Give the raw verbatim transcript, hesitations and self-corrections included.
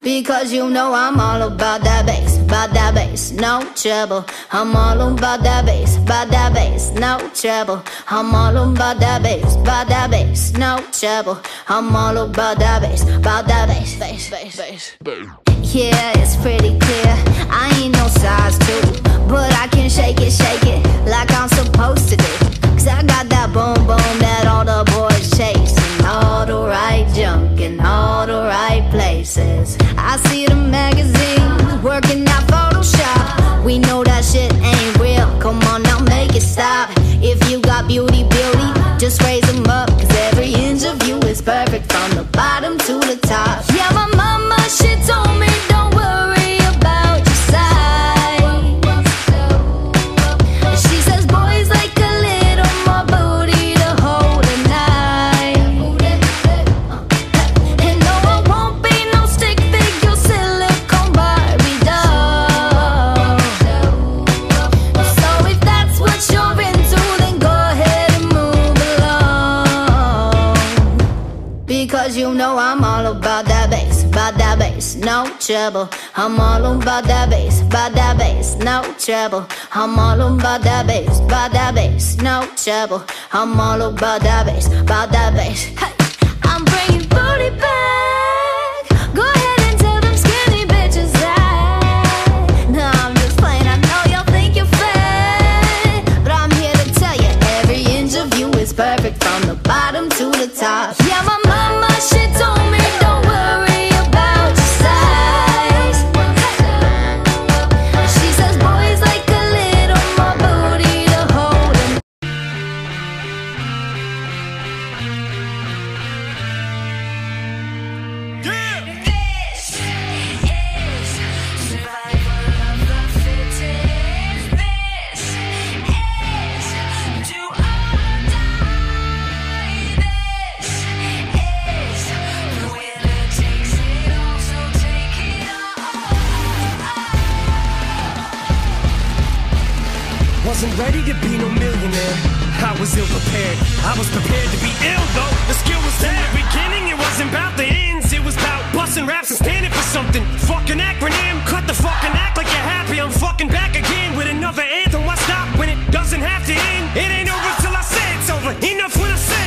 Because you know I'm all about that bass, about that bass, no trouble. I'm all about that bass, about that bass, no trouble. I'm all about that bass, about that bass, no trouble. I'm all about that bass, about that bass, bass, bass, bass. Yeah, it's pretty clear, I ain't no size two, but I can shake it, shake it like I'm supposed to do. Cause I got that boom boom that all the boys chasing, all the right junk in all the right places. I see the magazines working out Photoshop. We know that shit ain't real, come on now make it stop. If you got beauty, beauty, just raise them up. Cause every inch of you is perfect from the bottom to the top. Yeah, my mama, she told me don't worry about your size. She says boys like a little more booty to hold at night. And no, I won't be no stick figure silicone Barbie doll. So if that's what you're into, then go ahead and move along. Because you know I'm all about that bass, about that bass, no trouble. I'm all about that bass, about that bass, no trouble. I'm all about that bass, about that bass, no trouble. I'm all about that bass, about that bass. Hey, I'm bringing booty back. Go ahead and tell them skinny bitches that. No, I'm just playing, I know y'all think you're fat, but I'm here to tell you every inch of you is perfect from the bottom to the top. Yeah, my mama, she told me don't worry about your size. She says boys like a little more booty to hold them. This is survival of the fittest. This is do or die. This is the winner takes it all, so take it all. Wasn't ready to be no millionaire, I was ill prepared. I was prepared to be ill though, the skill was there. Beginning, it wasn't about the ends, it was about busting raps and standing